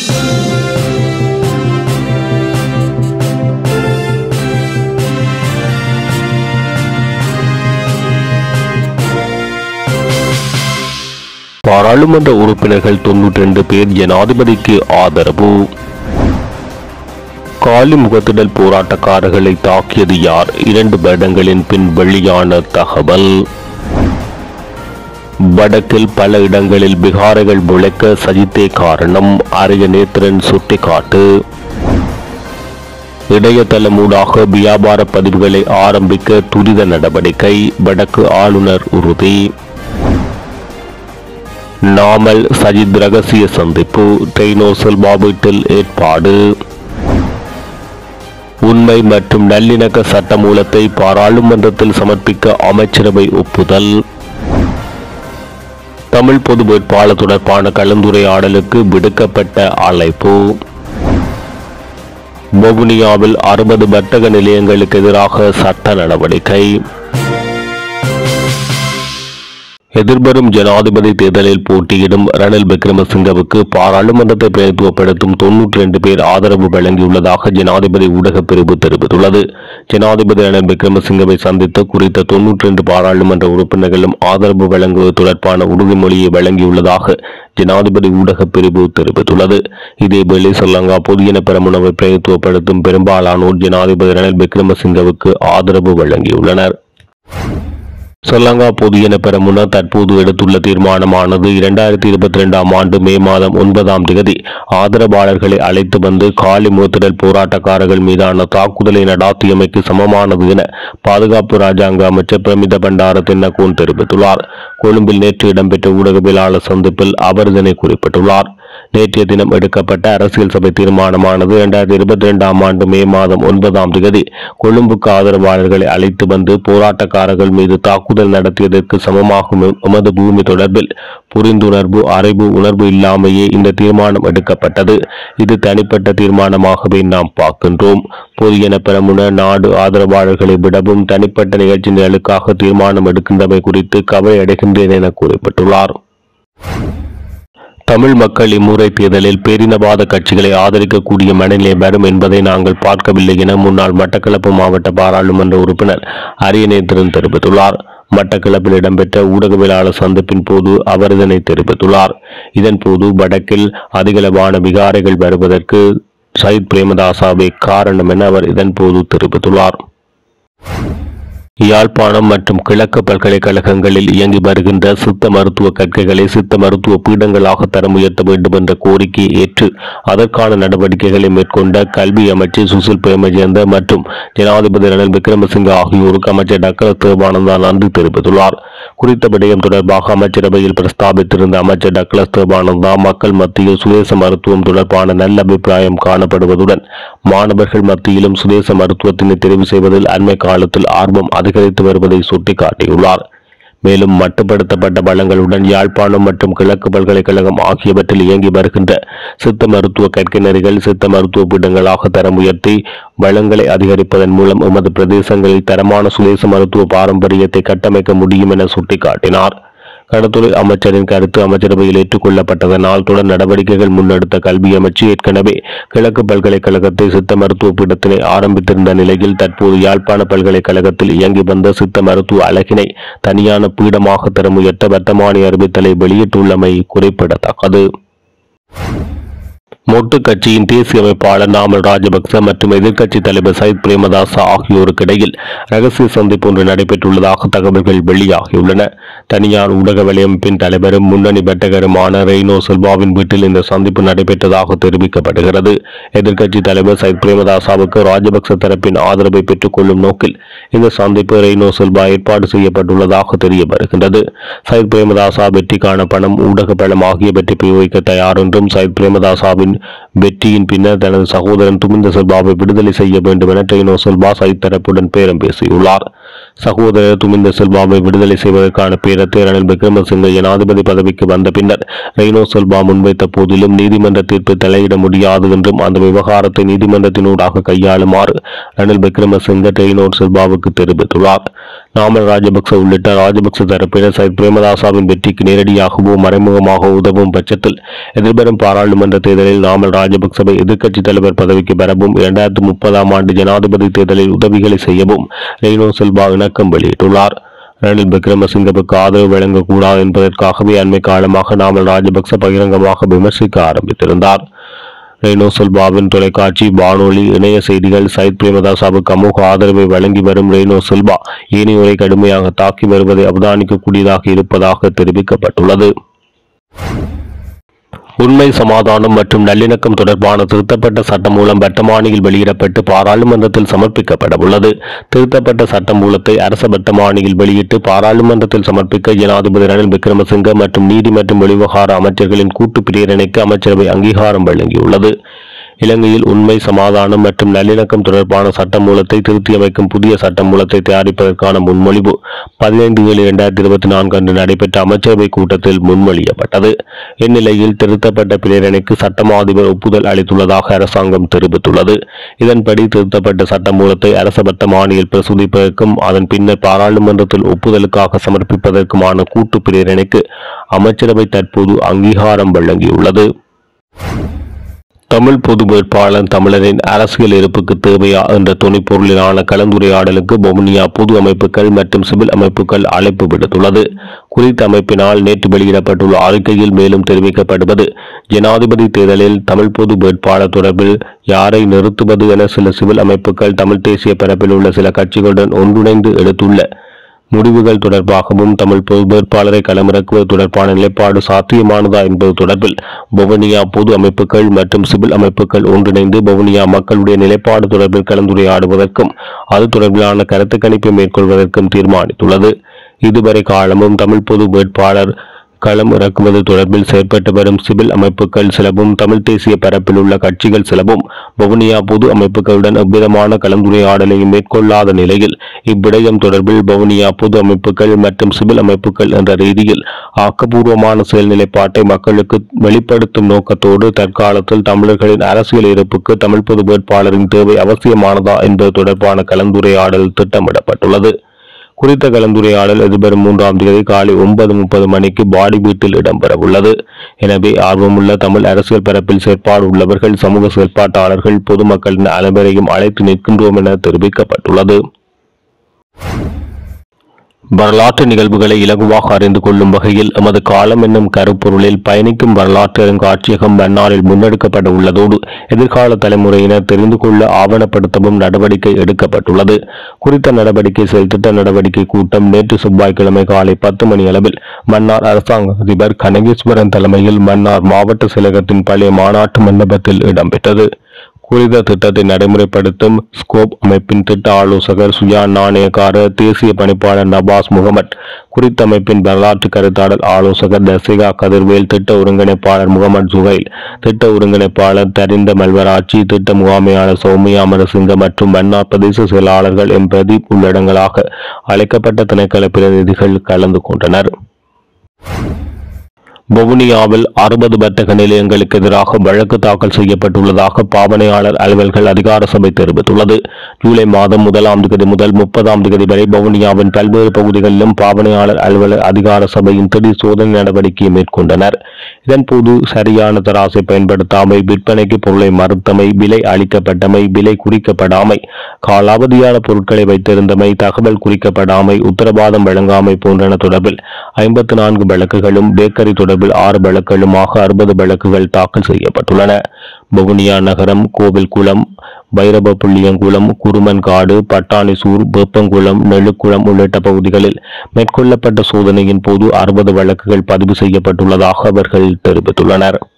பாராளுமன்ற உறுப்பினர்கள் 92 பேர் ஜனாதிபதிக்கு ஆதரவு. காலி முகத்திடல் போராட்டக்காரர்களை தாக்கியது யார்? 2 வருடங்களின் பின் வெளியான தகவல். வடக்கில் பல இடங்களில் பிகாரைகள் முளைக்க சஜித்தே காரணம், அரிய நேத்திரன் சுட்டிக்காட்டு. இணையதளமூடாக வியாபார பதிவுகளை ஆரம்பிக்க துரித நடவடிக்கை, வடக்கு ஆளுநர் உறுதி. நாமல் சஜித் ரகசிய சந்திப்பு, ரெய்னோ சில்வா வீட்டில் ஏற்பாடு. உண்மை மற்றும் நல்லிணக்க சட்டமூலத்தை பாராளுமன்றத்தில் சமர்ப்பிக்க அமைச்சரவை ஒப்புதல். தமிழ் பொது வேட்பாளர் தொடர்பான கலந்துரையாடலுக்கு விடுக்கப்பட்ட அழைப்பு. வவுனியாவில் 60 வர்த்தக நிலையங்களுக்கு எதிராக சட்ட நடவடிக்கை. எதிர்வரும் ஜனாதிபதி தேர்தலில் போட்டியிடும் ரணில் விக்ரமசிங்கவுக்கு பாராளுமன்றத்தை பிரதித்துவப்படுத்தும் 92 பேர் ஆதரவு வழங்கியுள்ளதாக ஜனாதிபதி ஊடகப் பிரிவு தெரிவித்துள்ளது. ஜனாதிபதி ரணில் விக்ரமசிங்கவை சந்தித்து குறித்த 92 பாராளுமன்ற உறுப்பினர்களும் ஆதரவு வழங்குவது தொடர்பான உறுதிமொழியை வழங்கியுள்ளதாக ஜனாதிபதி ஊடகப் பிரிவு தெரிவித்துள்ளது. இதேவேளை ஸ்ரீலங்கா பொதுஜன பெரமுனவை பிரதித்துவப்படுத்தும் பெரும்பாலானோர் ஜனாதிபதி ரணில் விக்ரமசிங்கவுக்கு ஆதரவு வழங்கியுள்ளனர். ஸ்ரீலங்கா பொதுஜன பெரமுன தற்போது எடுத்துள்ள தீர்மானமானது 2022ஆம் ஆண்டு மே மாதம் 9ஆம் தேதி ஆதரவாளர்களை அழைத்து வந்து காலி முகத்திடல் போராட்டக்காரர்கள் மீதான தாக்குதலை நடாத்தியமைக்கு சமமானது என பாதுகாப்பு ராஜாங்க அமைச்சர் பிரமித பண்டார தென்னகோன் தெரிவித்துள்ளார். கொழும்பில் நேற்று இடம்பெற்ற ஊடகவியலாளர் சந்திப்பில் அவர் இதனை குறிப்பிட்டுள்ளார். நேற்றைய தினம் எடுக்கப்பட்ட அரசியல் சபை தீர்மானமானது 2022ஆம் ஆண்டு மே மாதம் 9ஆம் தேதி கொழும்புக்கு ஆதரவாளர்களை அழைத்து வந்து போராட்டக்காரர்கள் மீது தாக்குதல் நடத்தியதற்கு சமமாகும். எமது பூமி தொடர்பில் புரிந்துணர்வு அறிவு உணர்வு இல்லாமையே இந்த தீர்மானம் எடுக்கப்பட்டது. இது தனிப்பட்ட தீர்மானமாகவே நாம் பார்க்கின்றோம். பொதுஜன பெரமுன நாடு ஆதரவாளர்களை விடவும் தனிப்பட்ட நிகழ்ச்சி நிரலுக்காக தீர்மானம் எடுக்கின்றமை குறித்து கவலை அடைகின்றேன் என குறிப்பிட்டுள்ளார். தமிழ் மக்கள் இம்முறை தேர்தலில் பேரினவாத கட்சிகளை ஆதரிக்கக்கூடிய மனநிலை வரும் என்பதை நாங்கள் பார்க்கவில்லை என முன்னாள் மட்டக்களப்பு மாவட்ட பாராளுமன்ற உறுப்பினர் அரியநேத்திரன் தெரிவித்துள்ளார். மட்டக்களப்பில் இடம்பெற்ற ஊடகவியலாளர் சந்திப்பின் போது அவர் இதனை தெரிவித்துள்ளார். இதன் போது வடக்கில் அதிகளவான விகாரைகள் வருவதற்கு சயித் பிரேமதாசாவே காரணம் என அவர் இதன் போது தெரிவித்துள்ளார். யாழ்ப்பாணம் மற்றும் கிழக்கு பல்கலைக்கழகங்களில் இயங்கி வருகின்ற சித்த மருத்துவ கற்கைகளை சித்த மருத்துவ பீடங்களாக தரம் உயர்த்த வேண்டும் என்ற கோரிக்கையை ஏற்று அதற்கான நடவடிக்கைகளை மேற்கொண்ட கல்வி அமைச்சர் சுசில் பிரேமஜயந்த மற்றும் ஜனாதிபதி ரணில் விக்ரமசிங்க ஆகியோருக்கு அமைச்சர் டாக்டர் தேவானந்தா நன்றி தெரிவித்துள்ளார். குறித்த விடயம் தொடர்பாக அமைச்சரவையில் பிரஸ்தாபித்திருந்த அமைச்சர் டாக்டர் தேவானந்தா மக்கள் மத்தியில் சுதேச மருத்துவம் தொடர்பான நல்ல அபிப்பிராயம் காணப்படுவதுடன் மாணவர்கள் மத்தியிலும் சுதேச மருத்துவத்தினை தெரிவு செய்வதில் அண்மை காலத்தில் ஆர்வம் அதிகரித்து வருவதை சுட்டிக்காட்டியுள்ளார். மேலும் மட்டுப்படுத்தப்பட்ட வளங்களுடன் யாழ்ப்பாணம் மற்றும் கிழக்கு பல்கலைக்கழகம் ஆகியவற்றில் இயங்கி வருகின்ற சித்த மருத்துவ கற்கைநெறிகள் சித்த மருத்துவ பீடங்களாக தரம் உயர்த்தி வளங்களை அதிகரிப்பதன் மூலம் எமது பிரதேசங்களில் தரமான சுதேச மருத்துவ பாரம்பரியத்தை கட்டமைக்க முடியும் என சுட்டிக்காட்டினார். கடற்துறை அமைச்சரின் கருத்து அமைச்சரவையில் ஏற்றுக்கொள்ளப்பட்டதனால் தொடர் நடவடிக்கைகள் முன்னெடுத்த கல்வி அமைச்சு ஏற்கனவே கிழக்கு பல்கலைக்கழகத்தை சித்த மருத்துவ பீடத்தினை ஆரம்பித்திருந்த நிலையில் தற்போது யாழ்ப்பாண பல்கலைக்கழகத்தில் இயங்கி வந்த சித்த மருத்துவ அலகினை தனியான பீடமாக தரம் உயர்த்த வர்த்தமானி அறிவித்தலை வெளியிட்டுள்ளமை குறிப்பிடத்தக்கது. மொட்டு கட்சியின் தேசிய அமைப்பாளர் நாமல் ராஜபக்ச மற்றும் எதிர்க்கட்சி தலைவர் சயித் பிரேமதாசா ஆகியோருக்கு இடையில் ரகசிய சந்திப்பு ஒன்று நடைபெற்றுள்ளதாக தகவல்கள் வெளியாகியுள்ளன. தனியார் ஊடக வலையமைப்பின் தலைவரும் முன்னணி வர்த்தகருமான ரெய்னோ சில்வாவின் வீட்டில் இந்த சந்திப்பு நடைபெற்றதாக தெரிவிக்கப்படுகிறது. எதிர்க்கட்சி தலைவர் சயித் பிரேமதாசாவுக்கு ராஜபக்ச தரப்பின் ஆதரவை பெற்றுக் கொள்ளும் நோக்கில் இந்த சந்திப்பு ரெய்னோ சில்வா ஏற்பாடு செய்யப்பட்டுள்ளதாக தெரிய வருகின்றது. சயித் பிரேமதாசா வெற்றிக்கான பணம் ஊடக பலம் ஆகியவற்றை பிரயோகிக்க தயார் என்றும் சயித் பிரேமதாசாவின் வெற்றியின் பின்னர் தனது சகோதரன் துமிந்த சில்வாவை விடுதலை செய்ய வேண்டும் என ரெய்னோ சில்வா சயித் தரப்புடன் பேரம் பேசியுள்ளார். சகோதரர் துமிந்த சில்வாவை விடுதலை செய்வதற்கான பேரத்தை ரணில் விக்ரமசிங்க ஜனாதிபதி பதவிக்கு வந்த பின்னர் ரெய்னோ சில்வா முன்வைத்த போதிலும் நீதிமன்ற தீர்ப்பை தலையிட முடியாது என்றும் அந்த விவகாரத்தை நீதிமன்றத்தினூடாக கையாளுமாறு ரணில் விக்ரமசிங்க ரெய்னோ சில்வாவுக்கு தெரிவித்துள்ளார். நாமல் ராஜபக்ச உள்ளிட்ட ராஜபக்ச தரப்பினர் சயித் பிரேமதாசாவின் வெற்றிக்கு நேரடியாகவோ மறைமுகமாக உதவும் பட்சத்தில் எதிர்வரும் பாராளுமன்ற தேர்தலில் நாமல் ராஜபக்சவை எதிர்க்கட்சித் தலைவர் பதவிக்கு பெறவும் 2030ஆம் ஆண்டு ஜனாதிபதி தேர்தலில் உதவிகளை செய்யவும் ரெய்னோ சில்வா இணக்கம் வெளியிட்டுள்ளார். ரணில் விக்ரமசிங்கவுக்கு ஆதரவு வழங்கக்கூடாது என்பதற்காகவே அண்மை காலமாக நாமல் ராஜபக்ச பகிரங்கமாக விமர்சிக்க ஆரம்பித்திருந்தார். ரெய்னோ சில்வாவின் தொலைக்காட்சி, வானொலி, இணைய செய்திகள் சயித் பிரேமதாசவுக்கு அமோக ஆதரவை வழங்கி வரும் ரெய்னோ சில்வா ஏனையோரை கடுமையாக தாக்கி வருவதை அவதானிக்கக்கூடியதாக இருப்பதாக தெரிவிக்கப்பட்டுள்ளது. உண்மை, சமாதானம் மற்றும் நல்லிணக்கம் தொடர்பான திருத்தப்பட்ட சட்டம் மூலம் வட்டமானியில் வெளியிடப்பட்டு பாராளுமன்றத்தில் சமர்ப்பிக்கப்பட உள்ளது. திருத்தப்பட்ட சட்டம் மூலத்தை அரச வட்டமானியில் வெளியிட்டு பாராளுமன்றத்தில் சமர்ப்பிக்க ஜனாதிபதி ரணில் விக்ரமசிங்க மற்றும் நீதி மற்றும் வெளிவிவகார அமைச்சர்களின் கூட்டு பிரேரணைக்கு அமைச்சரவை அங்கீகாரம் வழங்கியுள்ளது. இலங்கையில் உண்மை, சமாதானம் மற்றும் நல்லிணக்கம் தொடர்பான சட்ட மூலத்தை திருத்தியமைக்கும் புதிய சட்ட மூலத்தை தயாரிப்பதற்கான முன்மொழிவு 15/7/2024 அன்று நடைபெற்ற அமைச்சரவை கூட்டத்தில் முன்மொழியப்பட்டது. இந்நிலையில் திருத்தப்பட்ட பிரேரணைக்கு சட்டமா அதிபர் ஒப்புதல் அளித்துள்ளதாக அரசாங்கம் தெரிவித்துள்ளது. இதன்படி திருத்தப்பட்ட சட்ட மூலத்தை அரச வட்டமானியில் பிரசுரிப்பதற்கும் அதன் பின்னர் பாராளுமன்றத்தில் ஒப்புதலுக்காக சமர்ப்பிப்பதற்குமான கூட்டு பிரேரணைக்கு அமைச்சரவை தற்போது அங்கீகாரம் வழங்கியுள்ளது. தமிழ் பொது வேட்பாளர் தமிழரின் அரசியல் இருப்புக்கு தேவையா என்ற துணைப்பொருளிலான கலந்துரையாடலுக்கு வவுனியா பொது அமைப்புகள் மற்றும் சிவில் அமைப்புகள் அழைப்பு விடுத்துள்ளது. குறித்த அமைப்பினால் நேற்று வெளியிடப்பட்டுள்ள அறிக்கையில் மேலும் தெரிவிக்கப்படுவது, ஜனாதிபதி தேர்தலில் தமிழ் பொது வேட்பாளர் தொடர்பில் யாரை நிறுத்துவது என சில சிவில் அமைப்புகள் தமிழ் தேசிய பரப்பில் உள்ள சில கட்சிகளுடன் ஒன்றிணைந்து எடுத்துள்ள முடிவுகள் தொடர்பாகவும் தமிழ் பொது வேட்பாளரை களமிறக்குவது தொடர்பான நிலைப்பாடு சாத்தியமானதா என்பது தொடர்பில் வவுனியா பொது அமைப்புகள் மற்றும் சிவில் அமைப்புகள் ஒன்றிணைந்து வவுனியா மக்களுடைய நிலைப்பாடு தொடர்பில் கலந்துரையாடுவதற்கும் அது தொடர்பிலான கருத்து கணிப்பை மேற்கொள்வதற்கும் தீர்மானித்துள்ளது. இதுவரை காலமும் தமிழ் பொது வேட்பாளர் களம் இறக்குவது தொடர்பில் செயற்பட்டு வரும் சிவில் அமைப்புகள் சிலவும் தமிழ் தேசிய பரப்பில் உள்ள கட்சிகள் சிலவும் வவுனியா பொது அமைப்புகளுடன் எவ்விதமான கலந்துரையாடலையும் மேற்கொள்ளாத நிலையில் இவ்விடயம் தொடர்பில் வவுனியா பொது அமைப்புகள் மற்றும் சிவில் அமைப்புகள் என்ற ரீதியில் ஆக்கப்பூர்வமான செயல்நிலைப்பாட்டை மக்களுக்கு வெளிப்படுத்தும் நோக்கத்தோடு தற்காலத்தில் தமிழர்களின் அரசியல் இருப்புக்கு தமிழ் பொது வேட்பாளரின் தேவை அவசியமானதா என்பது தொடர்பான கலந்துரையாடல் திட்டமிடப்பட்டுள்ளது. குறித்த கலந்துரையாடல் எதிர்வரும் 3ஆம் தேதி காலை 9:30 மணிக்கு பாடி வீட்டில் இடம்பெற உள்ளது. எனவே ஆர்வமுள்ள தமிழ் அரசியல் பரப்பில் செயற்பாடு உள்ளவர்கள், சமூக செயற்பாட்டாளர்கள், பொதுமக்களின் அனைவரையும் அழைத்து நிற்கின்றோம் என தெரிவிக்கப்பட்டுள்ளது. வரலாற்று நிகழ்வுகளை இலகுவாக அறிந்து கொள்ளும் வகையில் எமது காலம் என்னும் கருப்பொருளில் பயணிக்கும் வரலாற்று அருங்காட்சியகம் மன்னாரில் முன்னெடுக்கப்பட உள்ளதோடு எதிர்கால தலைமுறையினர் தெரிந்து கொள்ள ஆவணப்படுத்தவும் நடவடிக்கை எடுக்கப்பட்டுள்ளது. குறித்த நடவடிக்கை செயல்திட்ட நடவடிக்கை கூட்டம் நேற்று செவ்வாய்க்கிழமை காலை 10 மணி அளவில் மன்னார் அரசாங்க அதிபர் கனகேஸ்வரன் தலைமையில் மன்னார் மாவட்ட செயலகத்தின் பழைய மாநாட்டு மண்டபத்தில் இடம்பெற்றது. குறித்த திட்டத்தை நடைமுறைப்படுத்தும் ஸ்கோப் அமைப்பின் திட்ட ஆலோசகர் சுஜான் நாணயக்கார, தேசிய பணிப்பாளர் நபாஸ் முகமட், குறித்த அமைப்பின் வரலாற்று கருத்தாடல் ஆலோசகர் தசிகா கதிர்வேல், திட்ட ஒருங்கிணைப்பாளர் முகமது சுஹைல், திட்ட ஒருங்கிணைப்பாளர் தரிந்த மல்வராட்சி, திட்ட முகாமையாளர் சௌமியா அமரசிங்க மற்றும் மன்னார் பிரதேச செயலாளர்கள் எம் பிரதீப் உள்ளடங்களாக அழைக்கப்பட்ட திணைக்கள பிரதிநிதிகள் கலந்து கொண்டனர். வவுனியாவில் 60 வர்த்தக நிலையங்களுக்கு எதிராக வழக்கு தாக்கல் செய்யப்பட்டுள்ளதாக பாவனையாளர் அலுவல்கள் அதிகார சபை தெரிவித்துள்ளது. ஜூலை மாதம் 1ஆம் தேதி முதல் 30ஆம் தேதி வரை வவுனியாவின் பல்வேறு பகுதிகளிலும் பாவனையாளர் அலுவலர் அதிகார சபையின் திடீர் சோதனை நடவடிக்கையை மேற்கொண்டனர். இதன்போது சரியான தராசை பயன்படுத்தாமை, விற்பனைக்கு பொருளை மறுத்தமை, விலை அளிக்கப்பட்டமை, விலை குறிக்கப்படாமை, காலாவதியான பொருட்களை வைத்திருந்தமை, தகவல் குறிக்கப்படாமை, உத்தரவாதம் வழங்காமை போன்றன தொடர்பில் 54 வழக்குகளும், பேக்கரி தொடர்பில் 6 வழக்குகளுமாக 60 வழக்குகள் தாக்கல் செய்யப்பட்டுள்ளன. வவுனியா நகரம், கோவில்குளம், வைரபப்புள்ளியங்குளம், குருமன்காடு, பட்டாணிசூர், வேப்பங்குளம், நெழுக்குளம் உள்ளிட்ட பகுதிகளில் மேற்கொள்ளப்பட்ட சோதனையின் போது 60 வழக்குகள் பதிவு செய்யப்பட்டுள்ளதாக அவர்கள் தெரிவித்துள்ளனர்.